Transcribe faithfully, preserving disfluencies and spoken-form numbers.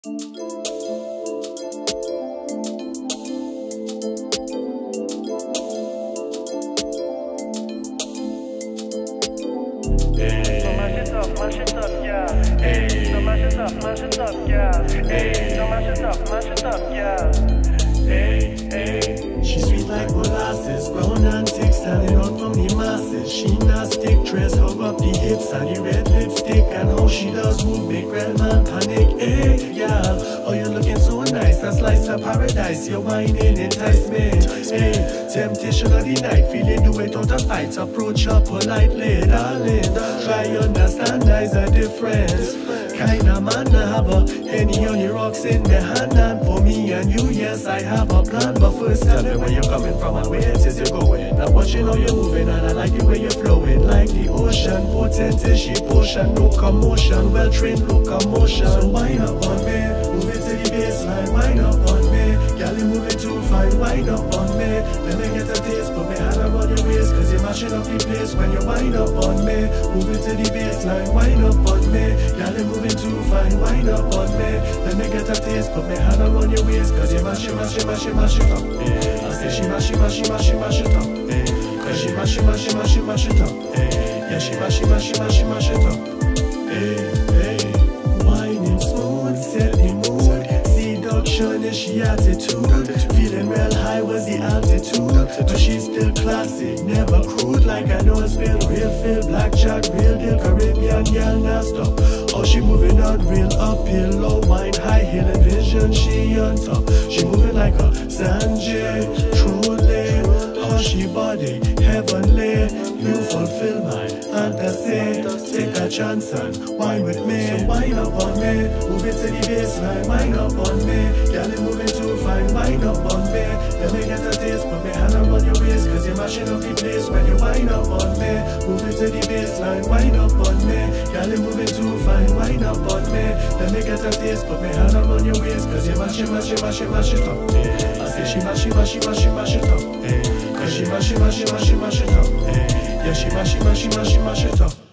Mash it up, mash it up, yeah. Hey, so mash it up, mash it up, yeah. Hey, so mash it up, mash it up, yeah. Hey, hey. She sweet like molasses, brown and thick, standing out from the masses. She not stick dress, hug up the hips and the red lipstick, and how she does move make real man panic. Hey, yeah, oh you looking so nice, a slice of paradise. You're whining enticement. Hey, temptation of the night, feeling do it out of spite. Approach her politely, darling. Try understand there's a difference. Kinda man I have a Henny on your rocks in the hand, and for me and you, yes I have a plan. But first tell me where you're coming from and where it is you're going. I'm watching how you're moving and I like the way you're flowing. Like the ocean, potent is she potion, no commotion, well trained locomotion. So wind up on me, move it to the baseline, wind up on me. Girl you moving too fine, wind up on me. Let me get a taste, put me hand around your waist, cause you're mashing up the place when you wind up on me. Move it to the baseline, wind up on me. Girl you moving too fine, wind up on me. Let me get a taste, put me hand around your waist, cause you mash it, mash it, mash it, mash it up. Yeah. I say she mash it, mash it, mash it, mash it up. Yeah. Cause she mash it, mash it, mash it, mash it up. Yeah, yeah she mash it, mash it, mash it, mash it up. Hey, hey, whining smooth, set the mood. Seduction is she attitude. Feeling real high was the altitude. But she's still classic, never crude. Like I know it's been real feel, blackjack, real deal, Caribbean girl, now stop. Oh, she moving on real uphill, low wine, high heel, and vision, she on top. She moving like a Sanjay, truly. Oh, she body, heavenly. You fulfill my fantasy. Take a chance and wine with me. So wine up on me, move it to the baseline, wine up on me. Girl, you moving too fine, wine up on me. Let me get a taste, put me hand around your waist, cause you're mashing up the place when you wine up on me. Move it to the baseline, wine up on me. Girl, you moving too fine, wine up on me. Let me get a taste, put me hand around your waist, cause you mash it, mash it, mash it, mash it up. I say she mash it, mash it, mash it, mash it up. Cause she mash it, mash it, mash it, mash it up. Yeah, she mash it, mash it, mash it, mash it up.